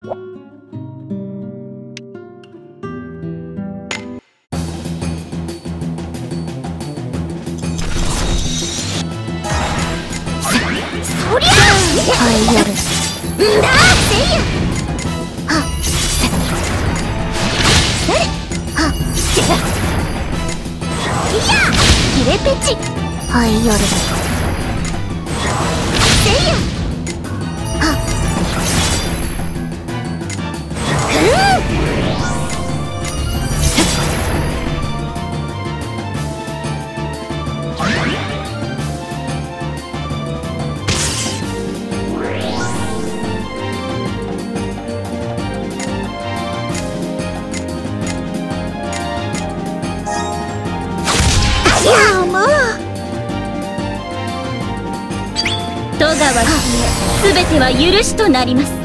そりゃはいやるんだせいやはっそれはっいやキレペチはいやるせいやはっいやもう戸川姫、すべては許しとなります。